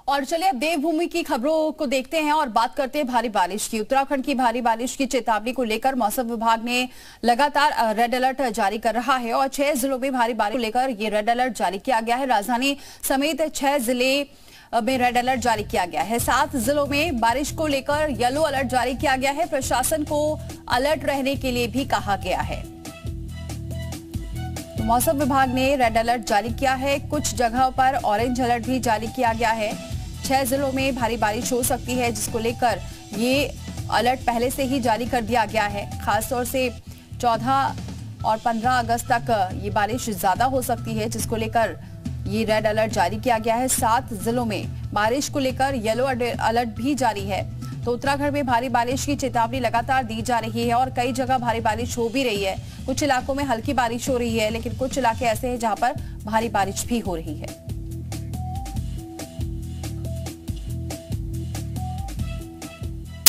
और चलिए अब देवभूमि की खबरों को देखते हैं और बात करते हैं भारी बारिश की। उत्तराखंड की भारी बारिश की चेतावनी को लेकर मौसम विभाग ने लगातार रेड अलर्ट जारी कर रहा है और 6 जिलों में भारी बारिश को लेकर ये रेड अलर्ट जारी किया गया है। राजधानी समेत 6 जिले में रेड अलर्ट जारी किया गया है। 7 जिलों में बारिश को लेकर येलो अलर्ट जारी किया गया है। प्रशासन को अलर्ट रहने के लिए भी कहा गया है। मौसम विभाग ने रेड अलर्ट जारी किया है। कुछ जगहों पर ऑरेंज अलर्ट भी जारी किया गया है। 6 जिलों में भारी बारिश हो सकती है, जिसको लेकर ये अलर्ट पहले से ही जारी कर दिया गया है। खासतौर से 14 और 15 अगस्त तक ये बारिश ज्यादा हो सकती है, जिसको लेकर ये रेड अलर्ट जारी किया गया है। 7 जिलों में बारिश को लेकर येलो अलर्ट भी जारी है। तो उत्तराखंड में भारी बारिश की चेतावनी लगातार दी जा रही है और कई जगह भारी बारिश हो भी रही है। कुछ इलाकों में हल्की बारिश हो रही है, लेकिन कुछ इलाके ऐसे हैं जहां पर भारी बारिश भी हो रही है।